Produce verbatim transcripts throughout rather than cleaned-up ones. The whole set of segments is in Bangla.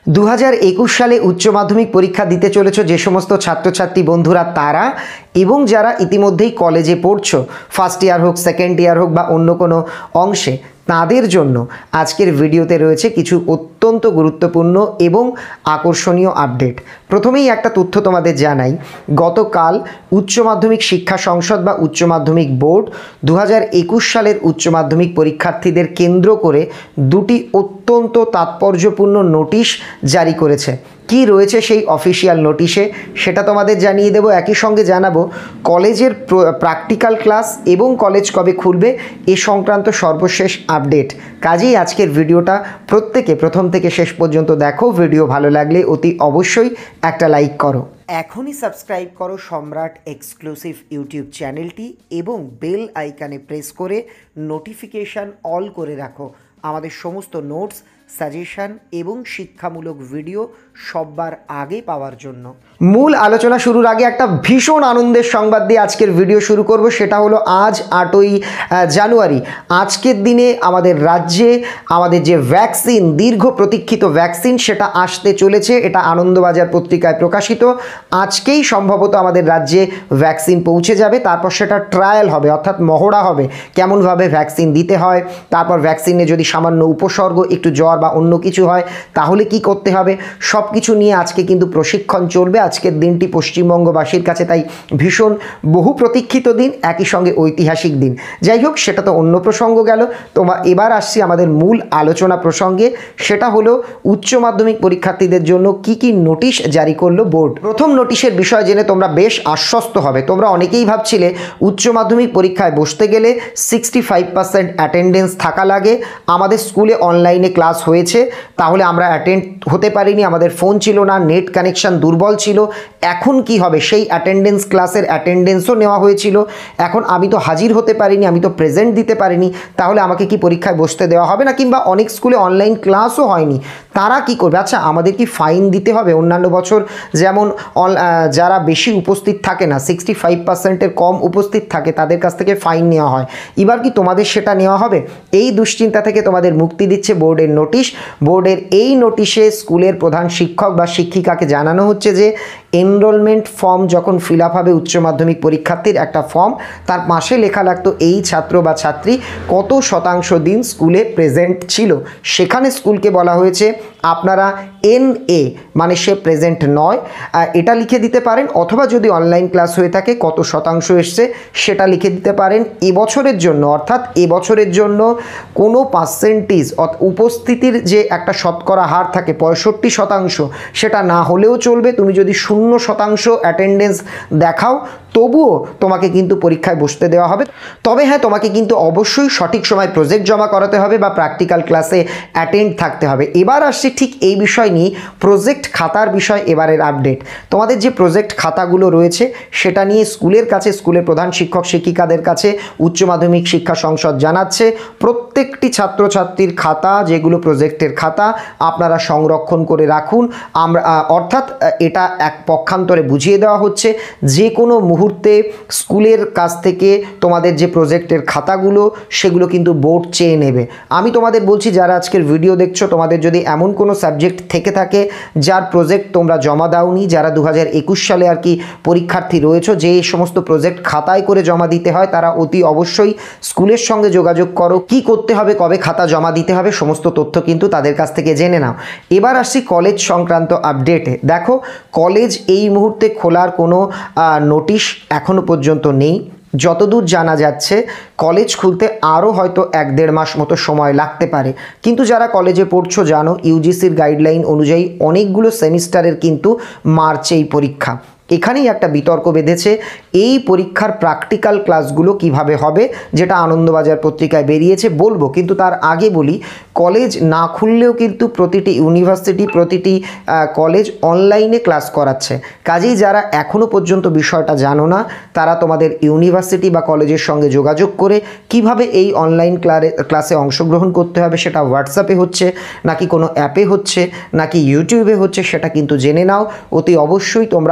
দু হাজার একুশ সালে উচ্চ মাধ্যমিক পরীক্ষা দিতে চলেছ যে সমস্ত ছাত্রছাত্রী বন্ধুরা তারা এবং যারা ইতিমধ্যেই কলেজে পড়ছো, ফার্স্ট ইয়ার হোক, সেকেন্ড ইয়ার হোক বা অন্য কোনো অংশে, তাদের জন্য আজকের ভিডিওতে রয়েছে কিছু অত্যন্ত গুরুত্বপূর্ণ এবং আকর্ষণীয় আপডেট। প্রথমেই একটা তথ্য তোমাদের জানাই, গতকাল উচ্চ মাধ্যমিক শিক্ষা সংসদ বা উচ্চ মাধ্যমিক বোর্ড দু হাজার একুশ সালের উচ্চ মাধ্যমিক পরীক্ষার্থীদের কেন্দ্র করে দুটি অত্যন্ত তাৎপর্যপূর্ণ নোটিশ জারি করেছে। কি রয়েছে সেই অফিসিয়াল নোটিশে সেটা তোমাদের জানিয়ে দেব। একই সঙ্গে জানাবো কলেজের প্র্যাকটিক্যাল ক্লাস এবং কলেজ কবে খুলবে এ সংক্রান্ত সর্বশেষ আপডেট। কাজেই আজকের ভিডিওটা প্রত্যেকে প্রথম থেকে শেষ পর্যন্ত দেখো। ভিডিও ভালো লাগলে অতি অবশ্যই একটা লাইক করো। এখনই সাবস্ক্রাইব করো সম্রাট এক্সক্লুসিভ ইউটিউব চ্যানেলটি এবং বেল আইকনে প্রেস করে নোটিফিকেশান অল করে রাখো আমাদের সমস্ত নোটস, সাজেশন এবং শিক্ষামূলক ভিডিও সবার আগে পাওয়ার জন্য। মূল আলোচনা শুরুর আগে একটা ভীষণ আনন্দের সংবাদ দিয়ে আজকের ভিডিও শুরু করব। সেটা হলো আজ আটই জানুয়ারি, আজকের দিনে আমাদের রাজ্যে আমাদের যে ভ্যাকসিন, দীর্ঘ প্রতীক্ষিত ভ্যাকসিন, সেটা আসতে চলেছে। এটা আনন্দবাজার পত্রিকায় প্রকাশিত। আজকেই সম্ভবত আমাদের রাজ্যে ভ্যাকসিন পৌঁছে যাবে। তারপর সেটা ট্রায়াল হবে, অর্থাৎ মহড়া হবে কেমনভাবে ভ্যাকসিন দিতে হয়। তারপর ভ্যাকসিনে যদি সামান্য উপসর্গ, একটু জ্বর বা অন্য কিছু হয় তাহলে কি করতে হবে, সব কিছু নিয়ে আজকে কিন্তু প্রশিক্ষণ চলবে। আজকের দিনটি পশ্চিমবঙ্গবাসীর কাছে তাই ভীষণ বহু প্রতীক্ষিত দিন, একই সঙ্গে ঐতিহাসিক দিন। যাই হোক, সেটা তো অন্য প্রসঙ্গ গেল। তোমা এবার আসছি আমাদের মূল আলোচনা প্রসঙ্গে। সেটা হলো উচ্চ মাধ্যমিক পরীক্ষার্থীদের জন্য কি কি নোটিশ জারি করলো বোর্ড। প্রথম নোটিশের বিষয় জেনে তোমরা বেশ আশ্বস্ত হবে। তোমরা অনেকেই ভাবছিলে উচ্চ মাধ্যমিক পরীক্ষায় বসতে গেলে সিক্সটি ফাইভ পার্সেন্ট অ্যাটেন্ডেন্স থাকা লাগে। আমাদের স্কুলে অনলাইনে ক্লাস হয়েছে, তাহলে আমরা অ্যাটেন্ড হতে পারিনি, আমাদের ফোন ছিল না, নেট কানেকশান দুর্বল ছিল। এখন কি হবে? সেই অ্যাটেন্ডেন্স, ক্লাসের অ্যাটেন্ডেন্সও নেওয়া হয়েছিল। এখন আমি তো হাজির হতে পারিনি, আমি তো প্রেজেন্ট দিতে পারিনি, তাহলে আমাকে কি পরীক্ষায় বসতে দেওয়া হবে না? কিংবা অনেক স্কুলে অনলাইন ক্লাসও হয়নি, তারা কি করবে? আচ্ছা, আমাদের কি ফাইন দিতে হবে? অন্যান্য বছর যেমন যারা বেশি উপস্থিত থাকে না, সিক্সটি ফাইভ পার্সেন্টের কম উপস্থিত থাকে, তাদের কাছ থেকে ফাইন নেওয়া হয়। এবার কি তোমাদের সেটা নেওয়া হবে? এই দুশ্চিন্তা থেকে তোমাদের মুক্তি দিচ্ছে বোর্ডের নোটিশ। বোর্ডের এই নোটিশে স্কুলের প্রধান শিক্ষক বা শিক্ষিকাকে জানানো হচ্ছে যে এনরোলমেন্ট ফর্ম যখন ফিল আপ হবে উচ্চ মাধ্যমিক পরীক্ষার্থীর একটা ফর্ম, তার পাশে লেখা লাগতো এই ছাত্র বা ছাত্রী কত শতাংশ দিন স্কুলে প্রেজেন্ট ছিল। সেখানে স্কুলকে বলা হয়েছে আপনারা এন এ মানে সে প্রেজেন্ট নয় এটা লিখে দিতে পারেন, অথবা যদি অনলাইন ক্লাস হয়ে থাকে কত শতাংশ এসছে সেটা লিখে দিতে পারেন। এবছরের জন্য, অর্থাৎ এবছরের জন্য কোনো পার্সেন্টেজ উপস্থিতির যে একটা শতকরা হার থাকে পঁয়ষট্টি শতাংশ, সেটা না হলেও চলবে। তুমি যদি শূন্য শতাংশ অ্যাটেন্ডেন্স দেখাও তবুও তোমাকে কিন্তু পরীক্ষায় বসতে দেওয়া হবে। তবে হ্যাঁ, তোমাকে কিন্তু অবশ্যই সঠিক সময় প্রজেক্ট জমা করাতে হবে বা প্র্যাকটিক্যাল ক্লাসে অ্যাটেন্ড থাকতে হবে। এবার আসছি ঠিক এই বিষয় নিয়ে, প্রজেক্ট খাতার বিষয় এবারের আপডেট। তোমাদের যে প্রজেক্ট খাতাগুলো রয়েছে সেটা নিয়ে স্কুলের কাছে, স্কুলের প্রধান শিক্ষক শিক্ষিকাদের কাছে উচ্চ মাধ্যমিক শিক্ষা সংসদ জানাচ্ছে প্রত্যেকটি ছাত্রছাত্রীর খাতা, যেগুলো প্রজেক্টের খাতা, আপনারা সংরক্ষণ করে রাখুন। আমরা অর্থাৎ এটা এক পক্ষান্তরে বুঝিয়ে দেওয়া হচ্ছে যে কোনো মুহূর্তে স্কুলের কাছ থেকে তোমাদের যে প্রজেক্টের খাতাগুলো সেগুলো কিন্তু বোর্ড চেয়ে নেবে। আমি তোমাদের বলছি, যারা আজকের ভিডিও দেখছো, তোমাদের যদি এমন কোনো সাবজেক্ট থেকে থাকে যার প্রজেক্ট তোমরা জমা দাওনি, যারা দু হাজার একুশ সালে আর কি পরীক্ষার্থী রয়েছো, যে সমস্ত প্রজেক্ট খাতায় করে জমা দিতে হয়, তারা অতি অবশ্যই স্কুলের সঙ্গে যোগাযোগ করো। কি করতে হবে, কবে খাতা জমা দিতে হবে, সমস্ত তথ্য কিন্তু তাদের কাছ থেকে জেনে নাও। এবার আসছি কলেজ সংক্রান্ত আপডেটে। দেখো, কলেজ এই মুহূর্তে খোলার কোনো নোটিশ এখনও পর্যন্ত নেই। যতদূর জানা যাচ্ছে কলেজ খুলতে আরও হয়তো এক দেড় মাস মতো সময় লাগতে পারে। কিন্তু যারা কলেজে পড়ছো জানো, ইউজিসির গাইডলাইন অনুযায়ী অনেকগুলো সেমিস্টারের কিন্তু মার্চেই পরীক্ষা। এখানেই একটা বিতর্ক বেঁধেছে, এই পরীক্ষার প্র্যাকটিক্যাল ক্লাসগুলো কিভাবে হবে, যেটা আনন্দবাজার পত্রিকায় বেরিয়েছে, বলবো। কিন্তু তার আগে বলি, কলেজ না খুললেও কিন্তু প্রতিটি ইউনিভার্সিটি, প্রতিটি কলেজ অনলাইনে ক্লাস করাচ্ছে। কাজেই যারা এখনও পর্যন্ত বিষয়টা জানো না, তারা তোমাদের ইউনিভার্সিটি বা কলেজের সঙ্গে যোগাযোগ করে কিভাবে এই অনলাইন ক্লাসে অংশগ্রহণ করতে হবে, সেটা হোয়াটসঅ্যাপে হচ্ছে নাকি কোনো অ্যাপে হচ্ছে নাকি ইউটিউবে হচ্ছে, সেটা কিন্তু জেনে নাও। অতি অবশ্যই তোমরা এই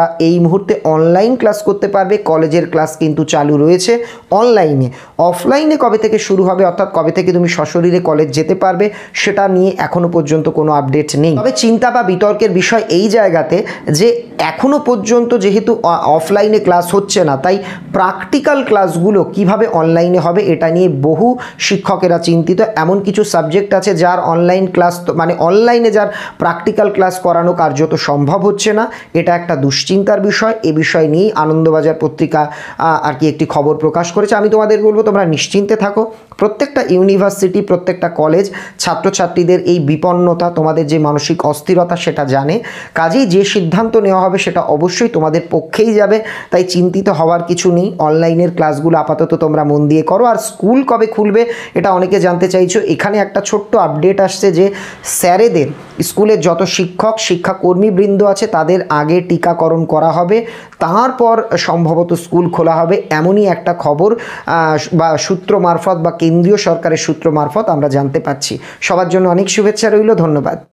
মুহূর্তে অনলাইন ক্লাস করতে পারবে। কলেজের ক্লাস কিন্তু চালু রয়েছে অনলাইনে। অফলাইনে কবে থেকে শুরু হবে, অর্থাৎ কবে থেকে তুমি সশরীরে কলেজ যেতে পারবে, সেটা নিয়ে এখনও পর্যন্ত কোনো আপডেট নেই। তবে চিন্তা বা বিতর্কের বিষয় এই জায়গাতে যে এখনও পর্যন্ত যেহেতু অফলাইনে ক্লাস হচ্ছে না, তাই প্র্যাকটিক্যাল ক্লাসগুলো কিভাবে অনলাইনে হবে এটা নিয়ে বহু শিক্ষকেরা চিন্তিত। এমন কিছু সাবজেক্ট আছে যার অনলাইন ক্লাস মানে অনলাইনে যার প্র্যাকটিক্যাল ক্লাস করানো কার্যত সম্ভব হচ্ছে না। এটা একটা দুশ্চিন্তার বিষয়। এ বিষয় নিয়েই আনন্দবাজার পত্রিকা আর কি একটি খবর প্রকাশ করেছে। আমি তোমাদের বলবো তোমরা নিশ্চিন্তে থাকো। প্রত্যেকটা ইউনিভার্সিটি, প্রত্যেকটা কলেজ ছাত্রছাত্রীদের এই বিপন্নতা, তোমাদের যে মানসিক অস্থিরতা সেটা জানে। কাজেই যে সিদ্ধান্ত নেওয়া হবে সেটা অবশ্যই তোমাদের পক্ষেই যাবে, তাই চিন্তিত হওয়ার কিছু নেই। অনলাইনের ক্লাসগুলো আপাতত তোমরা মন দিয়ে করো। আর স্কুল কবে খুলবে এটা অনেকে জানতে চাইছো। এখানে একটা ছোট্ট আপডেট আসছে যে স্যারেদের, স্কুলের যত শিক্ষক শিক্ষাকর্মীবৃন্দ আছে তাদের আগে টিকাকরণ করা হবে, তারপর সম্ভবত স্কুল খোলা হবে, এমনই একটা খবর বা সূত্র মারফত বা কেন্দ্রীয় সরকারের সূত্র মারফত আমরা জানতে পাচ্ছি। সবার জন্য অনেক শুভেচ্ছা রইল। ধন্যবাদ।